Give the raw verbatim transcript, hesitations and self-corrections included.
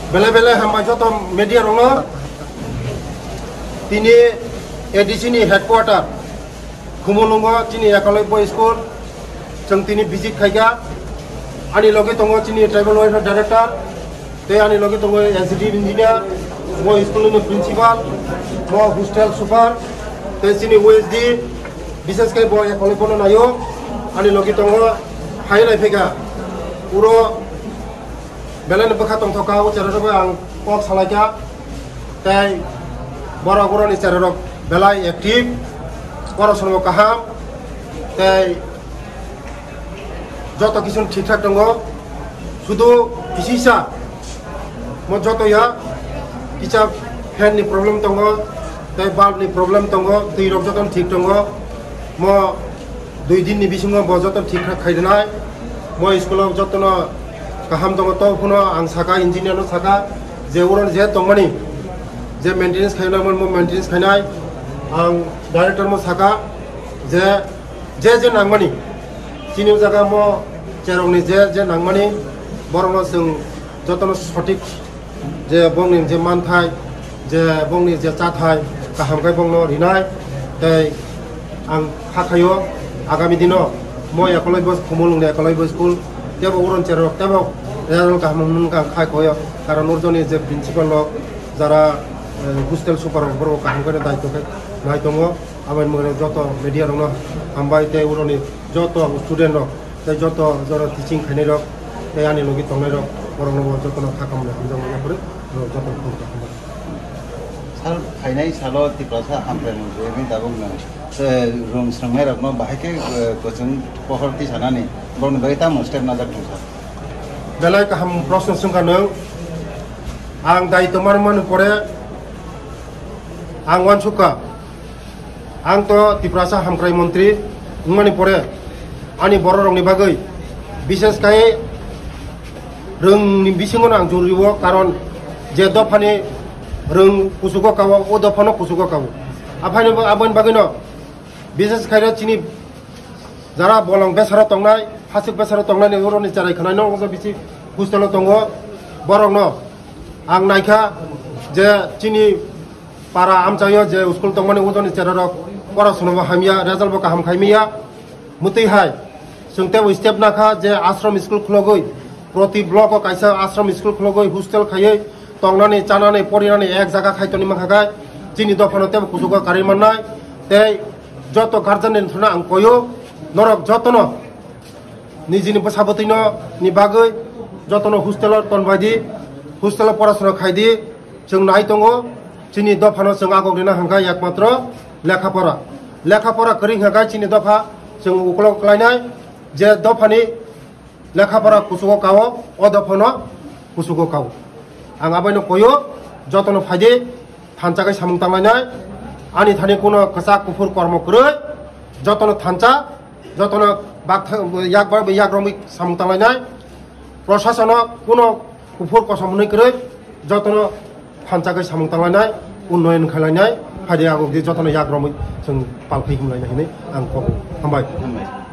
Bela-bela hamba joto media rono tini edisi ni headquarter Kumulungo tini Yakaloi Boy School jeng tini visit khaiga ani loge tongo tini tribal welfare director te ani loge tongo executive engineer mo school ni principal mo hostel super te tini O S D bises kai boy Yakaloi bono nayo ani loge tongo hai lai phega puro belan bekha tong thoka o chara rogo ang pok salaja tai boro boro ni chara rog belai active boro sono kaham tai joto kisun ঠিকঠাক tongo sudu kisisa mo joto ya kicha fan ni problem tongo tai bulb ni problem tongo tui rog joto ঠিক tongo mo dui din ni bisingo bo joto ঠিকঠাক khaidnai mo school joto no kaham tongo to puno ang saka engineer no saka je uron je tongmani je maintenance khaina mo maintenance khainai ang director mo saka je je je nangmani chini jaga mo cherong ni je je nangmani borong no sung jotono sotik je bongni je manthai je bongni je chathai kaham kai bongno rinai tai ang khakhayo agami dino mo Yakaloi Boys Kumulung Yakaloi Boys School tebo uron cherok tebo এর কামন কা খাই কয় কারণ ওরজনে যে principal যারা hostel super বড় কাম করে দায়িত্ব নাই দङ আমার মনে যত মিডিয়া দङ হামবাইতে উরনি যত স্টুডেন্ট রক তাই যত যারা টিচিং খাইনে রক তাই আনি লগি তংনাই রক বড় নব যত থাকামনে হামজাম করে যত খুব সাল ফাইনাই সালো তিপ্রাসা হামপ্রে মজে এমি দাবং না রুম সংমে রক ন বাহাকে কোচিং পহরতি সানানি বন বাইতা মোস্টেপ না জাক তুসা belai kaham prasna sungka nang ang dai tomar man pore ang wan suka ang to tiprasa hamkrai mantri ngmani pore ani boro rong ni bagai bises kai rung ni bisingon ang juriwo karon je dofani rung kusuko kawo o dofano kusuko kawo aphani abon bagino bises kai ra chini jara bolong besara tongnai hasik besara tongnai ni uroni charai khanai no go bisi hostel tongo borong no ang naikha je chini para amchayo je school tongmani udoni chararok porashono hamia result bo kaham khaimiya mutai hai sungte step nakha je ashram school khulogoi proti block o kaisa ashram school khulogoi hostel khaiye tongnani chanani porinani ek jaga khaitoni makhagai chini dofano te kusugo kari mannai tei joto guardian ni thuna ang koyo norok jotono nijini pasabotino ni bagai jotono hostel tonbaidi hostel porashono khaidi जों नाय दङो chini dofano जों agok dina hangka ekmatro lekhapora lekhapora kring hangka chini dofa जों ukolok klainai je dofani lekhapora kusugo kawo o dofano kusugo kawo ang abaino koyo jotono phaidi thanchakai samung tangnai ani thani kono kasa kufur kormo kroi jotono thancha jotono bak yakbar yakromik samung tangnai প্রশাসন কোনো কুফুর কসমনি করে যতন ফাঞ্চাকে সামং তাंलायनाय উন্নয়ন খালাयनाय ফাইদে আগক যে যতন ইয়াগ্রমই जों পালফै हमलायनाय आं हामबाय